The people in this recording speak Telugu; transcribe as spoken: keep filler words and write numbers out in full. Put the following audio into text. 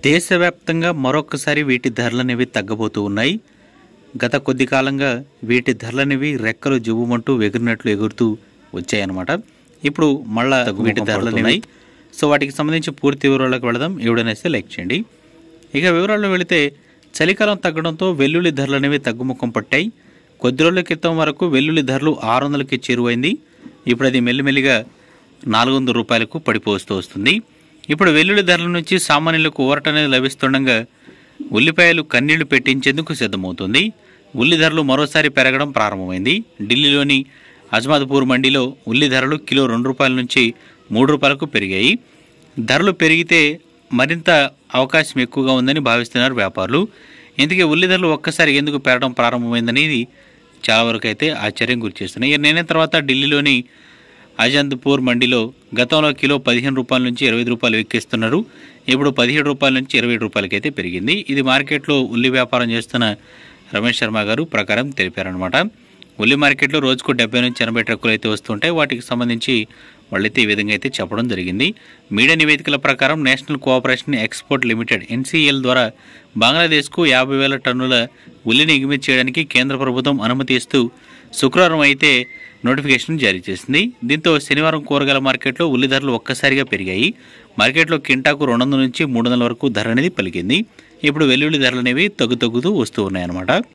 దేశవ్యాప్తంగా మరొకసారి వీటి ధరలనేవి తగ్గబోతూ ఉన్నాయి. గత కొద్ది కాలంగా వీటి ధరలనేవి రెక్కలు జువ్వుమంటూ ఎగురినట్లు ఎగురుతూ వచ్చాయన్నమాట. ఇప్పుడు మళ్ళా వీటి ధరలనేవి, సో వాటికి సంబంధించి పూర్తి వివరాలకు వెళదాం. ఎవడనేస్తే లైక్ చేయండి. ఇక వివరాల్లో వెళితే, చలికాలం తగ్గడంతో వెల్లుల్లి ధరలు అనేవి తగ్గుముఖం పట్టాయి. కొద్ది రోజుల క్రితం వరకు వెల్లుల్లి ధరలు ఆరు వందలకి చేరువైంది. ఇప్పుడు అది మెల్లిమెల్లిగా నాలుగు వందల రూపాయలకు పడిపోస్తూ వస్తుంది. ఇప్పుడు వెల్లుల్లి ధరల నుంచి సామాన్యులకు ఊరట అనేది లభిస్తుండగా ఉల్లిపాయలు కన్నీళ్లు పెట్టించేందుకు సిద్ధమవుతుంది. ఉల్లి ధరలు మరోసారి పెరగడం ప్రారంభమైంది. ఢిల్లీలోని అజ్మద్పూర్ మండీలో ఉల్లి ధరలు కిలో రెండు రూపాయల నుంచి మూడు రూపాయలకు పెరిగాయి. ధరలు పెరిగితే మరింత అవకాశం ఎక్కువగా ఉందని భావిస్తున్నారు వ్యాపారులు. ఇందుకే ఉల్లి ధరలు ఒక్కసారి ఎందుకు పెరగడం ప్రారంభమైందనేది చాలా వరకు అయితే ఆశ్చర్యం గురిచేస్తున్నాయి. నిర్ణయం తర్వాత ఢిల్లీలోని అజంత్పూర్ మండీలో గతంలో కిలో పదిహేను రూపాయల నుంచి ఇరవై రూపాయలు ఎక్కిస్తున్నారు. ఇప్పుడు పదిహేడు రూపాయల నుంచి ఇరవై రూపాయలకైతే పెరిగింది. ఇది మార్కెట్లో ఉల్లి వ్యాపారం చేస్తున్న రమేష్ శర్మ గారు ప్రకారం తెలిపారనమాట. ఉల్లి మార్కెట్లో రోజుకు డెబ్బై నుంచి ఎనభై ట్రక్కులు అయితే వస్తుంటాయి. వాటికి సంబంధించి వాళ్ళైతే ఈ విధంగా అయితే చెప్పడం జరిగింది. మీడియా నివేదికల ప్రకారం national cooperation export limited NCL ద్వారా బంగ్లాదేశ్కు యాభై వేల టన్నుల ఉల్లిని ఎగుమతి చేయడానికి కేంద్ర ప్రభుత్వం అనుమతి ఇస్తూ శుక్రవారం అయితే నోటిఫికేషన్ జారీ చేసింది. దీంతో శనివారం కూరగాయల మార్కెట్లో ఉల్లి ధరలు ఒక్కసారిగా పెరిగాయి. మార్కెట్లో కింటాకు రెండు వందల నుంచి మూడు వందల వరకు ధర అనేది పలికింది. ఇప్పుడు వెల్లుల్లి ధరలు అనేవి తగ్గు తగ్గుతూ వస్తూ ఉన్నాయన్నమాట.